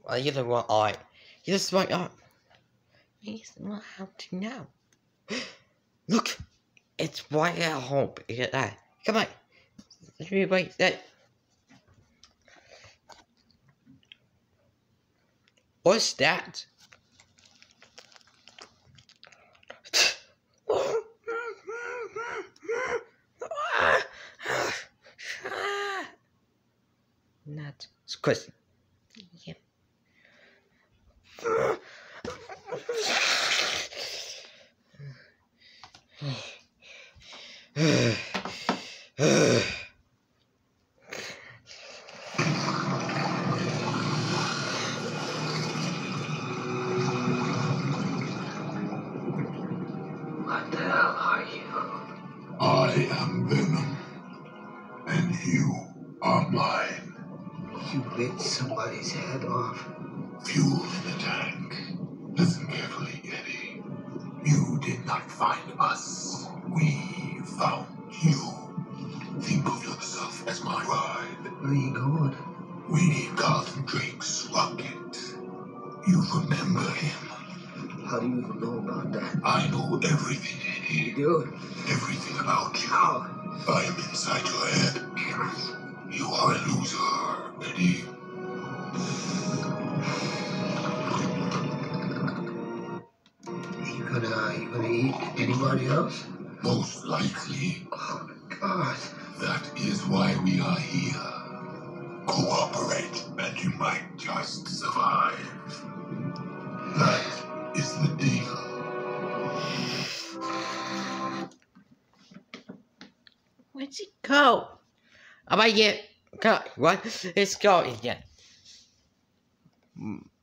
You know what, you just might not. He's not how to know. Look, it's right at home. Look at that. Come on. Let me wait that. What's that? Not squishy. Yeah. What the hell are you? I am Venom, and you are mine. You bit somebody's head off. Fuel in the tank. Listen carefully, Eddie. You did not find us. We found you. Think of yourself as my bride. Where are you going? We need Carlton Drake's rocket. You remember him? How do you even know about that? I know everything, Eddie. You do? Everything about you. How? I am inside your head. You are a loser, Eddie. You gonna eat anybody else? Most likely. Oh my God. That is why we are here. Cooperate, and you might just survive. That is the deal. Where'd he go? Am I yet? What? It's going again.